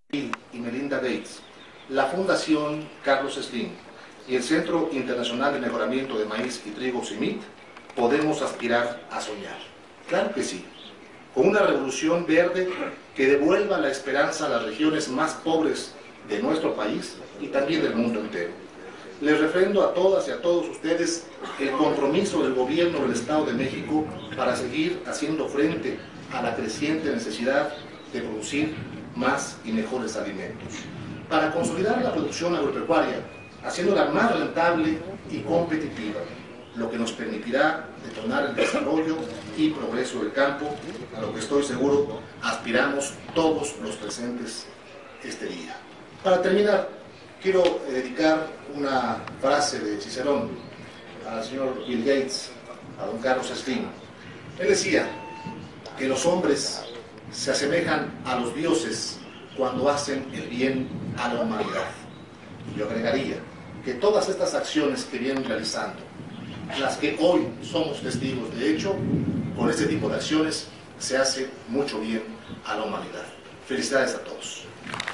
y Melinda Gates, la Fundación Carlos Slim y el Centro Internacional de Mejoramiento de Maíz y Trigo CIMMYT, podemos aspirar a soñar. Claro que sí, con una revolución verde que devuelva la esperanza a las regiones más pobres de nuestro país y también del mundo entero. Les refrendo a todas y a todos ustedes el compromiso del gobierno del Estado de México para seguir haciendo frente a la creciente necesidad de producir más y mejores alimentos, para consolidar la producción agropecuaria, haciéndola más rentable y competitiva, lo que nos permitirá detonar el desarrollo y progreso del campo, a lo que estoy seguro aspiramos todos los presentes este día. Para terminar, quiero dedicar una frase de Cicerón al señor Bill Gates, a don Carlos Slim. Él decía que los hombres se asemejan a los dioses cuando hacen el bien a la humanidad. Y yo agregaría que todas estas acciones que vienen realizando, las que hoy somos testigos de hecho, con este tipo de acciones se hace mucho bien a la humanidad. Felicidades a todos.